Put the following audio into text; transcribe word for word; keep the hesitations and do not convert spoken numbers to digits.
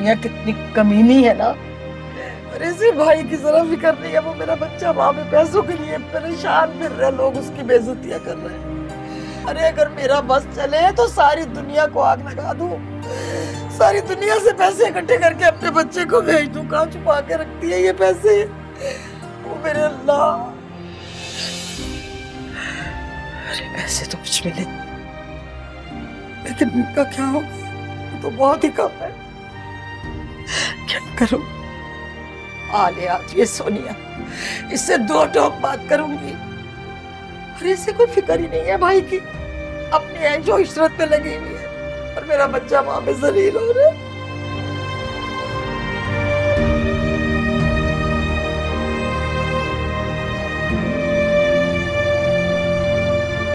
सोनिया कितनी कमीनी है ना। अरे इसे भाई की जरा फिक्र नहीं है, वो मेरा बच्चा वहां पे पैसों के लिए परेशान फिर रहे, लोग उसकी बेइज्जतियां कर रहे हैं। अरे अगर मेरा बस चले तो सारी दुनिया को आग लगा दूं, सारी दुनिया से पैसे इकट्ठे करके अपने बच्चे को भेज दूं। कहाँ छुपा के रखती है ये पैसे, वो मेरे अल्लाह। अरे पैसे तो कुछ मिले, लेकिन इनका क्या होगा तो बहुत ही कम है। क्या करूं? आ ले आज ये सोनिया, इससे दो टोक बात करूंगी। अरे इसे कोई फिक्र ही नहीं है भाई की, अपनी ऐशो इशरत में लगी हुई है और मेरा बच्चा वहां पे जलील हो रहा है।